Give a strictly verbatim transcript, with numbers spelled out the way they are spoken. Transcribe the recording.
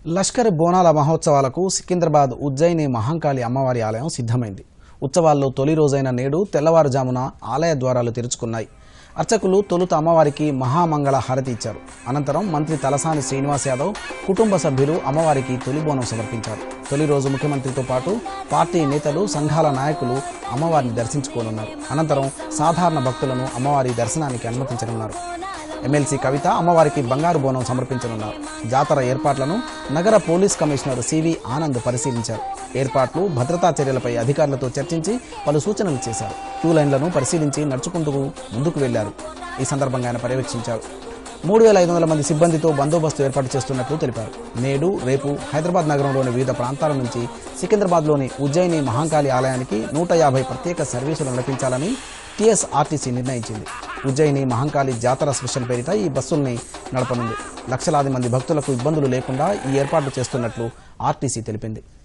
లష్కర్ బోనాల మహోత్సవాలకు సికింద్రాబాద్ ఉజ్జయిని మహంకాళి అమ్మవారి ఆలయం సిద్ధమైంది. ఉత్సవాల్లో తొలి రోజైన నేడు తెల్లవారుజామున ఆలయ ద్వారాలు తెరుచుకున్నాయి. అర్చకులు తొలుత అమ్మవారికి మహామంగళ హారతి ఇచ్చారు. అనంతరం మంత్రి తలసాని శ్రీనివాస్ యాదవ్ కుటుంబ సభ్యులు అమ్మవారికి తొలి బోనం సమర్పించారు. తొలి రోజు ముఖ్యమంత్రితో పాటు పార్టీ నేతలు, సంఘాల నాయకులు అమ్మవారిని దర్శించుకోనున్నారు. అనంతరం సాధారణ భక్తులను అమ్మవారి దర్శనానికి అనుమతించనున్నారు. ఎమ్మెల్సీ కవిత అమ్మవారికి బంగారు బోనం సమర్పించనున్నారు. జాతర ఏర్పాట్లను నగర పోలీస్ కమిషనర్ సివి ఆనంద్ పరిశీలించారు. ఏర్పాట్లు, భద్రతా చర్యలపై అధికారులతో చర్చించి పలు సూచనలు చేశారు. క్యూ లైన్లను పరిశీలించి నడుచుకుంటూ ముందుకు వెళ్లారు. ఈ సందర్భంగా ఆయన పర్యవేక్షించారు. మూడు వేల ఐదు వందల మంది సిబ్బందితో బందోబస్తు ఏర్పాటు చేస్తున్నట్లు తెలిపారు. నేడు, రేపు హైదరాబాద్ నగరంలోని వివిధ ప్రాంతాల నుంచి సికింద్రాబాద్లోని ఉజ్జయిని మహంకాళి ఆలయానికి నూట యాభై ప్రత్యేక సర్వీసులు నడిపించాలని టీఎస్ఆర్టీసీ నిర్ణయించింది. ఉజ్జయిని మహంకాళి జాతర స్పెషల్ పేరిట ఈ బస్సుల్ని నడపనుంది. లక్షలాది మంది భక్తులకు ఇబ్బందులు లేకుండా ఈ ఏర్పాట్లు చేస్తున్నట్లు ఆర్టీసీ తెలిపింది.